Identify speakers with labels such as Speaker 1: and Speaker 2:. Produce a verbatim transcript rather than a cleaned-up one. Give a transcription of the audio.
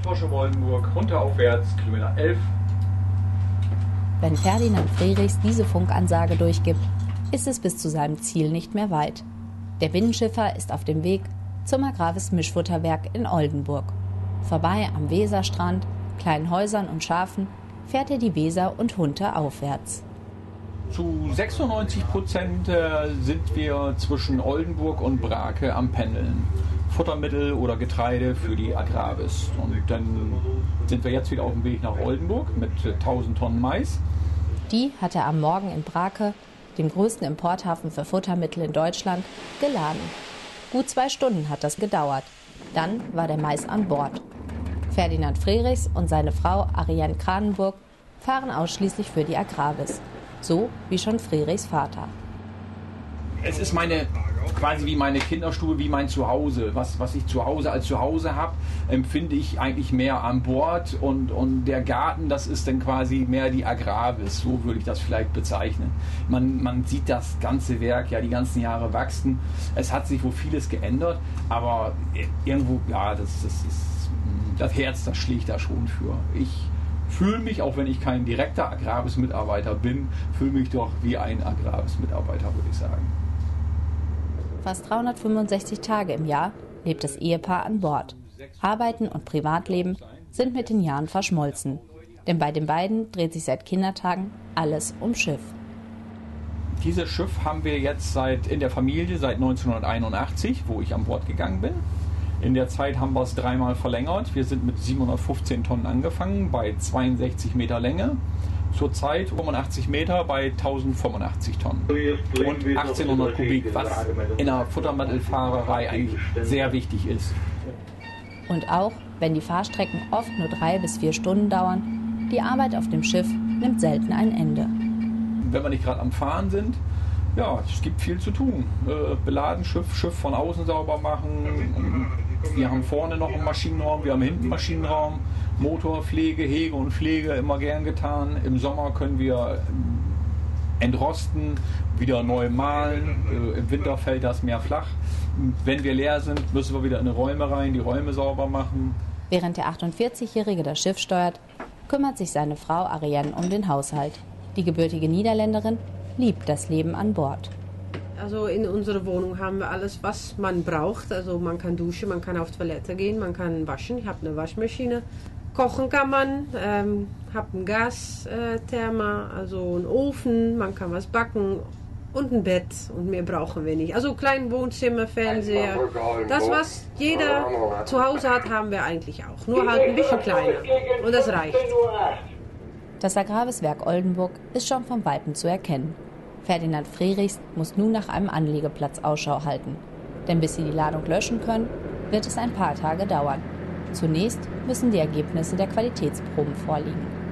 Speaker 1: Porsche Oldenburg, runteraufwärts, Kilometer elf.
Speaker 2: Wenn Ferdinand Frerichs diese Funkansage durchgibt, ist es bis zu seinem Ziel nicht mehr weit. Der Binnenschiffer ist auf dem Weg zum Agravis Mischfutterwerk in Oldenburg. Vorbei am Weserstrand, kleinen Häusern und Schafen fährt er die Weser und Hunte aufwärts.
Speaker 1: Zu sechsundneunzig Prozent sind wir zwischen Oldenburg und Brake am Pendeln. Futtermittel oder Getreide für die Agravis. Und dann sind wir jetzt wieder auf dem Weg nach Oldenburg mit tausend Tonnen Mais.
Speaker 2: Die hat er am Morgen in Brake, dem größten Importhafen für Futtermittel in Deutschland, geladen. Gut zwei Stunden hat das gedauert. Dann war der Mais an Bord. Ferdinand Frerichs und seine Frau Ariane Kranenburg fahren ausschließlich für die Agravis. So wie schon Frerichs Vater.
Speaker 1: Es ist meine, quasi wie meine Kinderstube, wie mein Zuhause. Was, was ich zu Hause als Zuhause habe, empfinde ich eigentlich mehr an Bord. Und, und der Garten, das ist dann quasi mehr die Agravis. So würde ich das vielleicht bezeichnen. Man, man sieht das ganze Werk ja die ganzen Jahre wachsen. Es hat sich wohl vieles geändert. Aber irgendwo, ja, das, das, ist, das Herz, das schlägt da schon für. Ich fühle mich, auch wenn ich kein direkter Agravis-Mitarbeiter bin, fühle mich doch wie ein Agravis-Mitarbeiter, würde ich sagen.
Speaker 2: Fast dreihundertfünfundsechzig Tage im Jahr lebt das Ehepaar an Bord. Arbeiten und Privatleben sind mit den Jahren verschmolzen. Denn bei den beiden dreht sich seit Kindertagen alles um Schiff.
Speaker 1: Dieses Schiff haben wir jetzt seit in der Familie seit neunzehnhunderteinundachtzig, wo ich an Bord gegangen bin. In der Zeit haben wir es dreimal verlängert. Wir sind mit siebenhundertfünfzehn Tonnen angefangen, bei zweiundsechzig Meter Länge. Zurzeit fünfundachtzig Meter bei tausendfünfundachtzig Tonnen. Und achtzehnhundert Kubik, was in der Futtermittelfahrerei eigentlich sehr wichtig ist.
Speaker 2: Und auch wenn die Fahrstrecken oft nur drei bis vier Stunden dauern, die Arbeit auf dem Schiff nimmt selten ein Ende.
Speaker 1: Wenn wir nicht gerade am Fahren sind, ja, es gibt viel zu tun. Äh, beladen, Schiff, Schiff von außen sauber machen. Wir haben vorne noch einen Maschinenraum, wir haben hinten einen Maschinenraum. Motorpflege, Hege und Pflege immer gern getan. Im Sommer können wir entrosten, wieder neu mahlen. Äh, Im Winter fällt das mehr flach. Wenn wir leer sind, müssen wir wieder in die Räume rein, die Räume sauber machen.
Speaker 2: Während der achtundvierzigjährige das Schiff steuert, kümmert sich seine Frau Ariane um den Haushalt. Die gebürtige Niederländerin liebt das Leben an Bord.
Speaker 3: Also in unserer Wohnung haben wir alles, was man braucht. Also man kann duschen, man kann auf Toilette gehen, man kann waschen. Ich habe eine Waschmaschine. Kochen kann man, ähm, habe einen Gastherma, äh, also einen Ofen, man kann was backen und ein Bett und mehr brauchen wir nicht. Also kleinen Wohnzimmer, Fernseher, das was jeder zu Hause hat, haben wir eigentlich auch. Nur halt ein bisschen kleiner und das reicht.
Speaker 2: Das Agravis-Werk Oldenburg ist schon von Weitem zu erkennen. Ferdinand Frerichs muss nun nach einem Anlegeplatz Ausschau halten. Denn bis sie die Ladung löschen können, wird es ein paar Tage dauern. Zunächst müssen die Ergebnisse der Qualitätsproben vorliegen.